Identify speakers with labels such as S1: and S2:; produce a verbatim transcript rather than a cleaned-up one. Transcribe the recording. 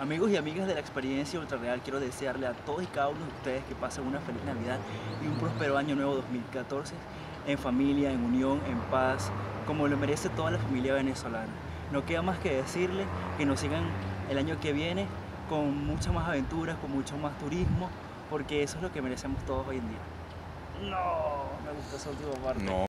S1: Amigos y amigas de la experiencia Ultrarreal, quiero desearle a todos y cada uno de ustedes que pasen una feliz Navidad y un próspero año nuevo dos mil catorce en familia, en unión, en paz, como lo merece toda la familia venezolana. No queda más que decirle que nos sigan el año que viene con muchas más aventuras, con mucho más turismo, porque eso es lo que merecemos todos hoy en día. No, me gustó esa última parte.
S2: No.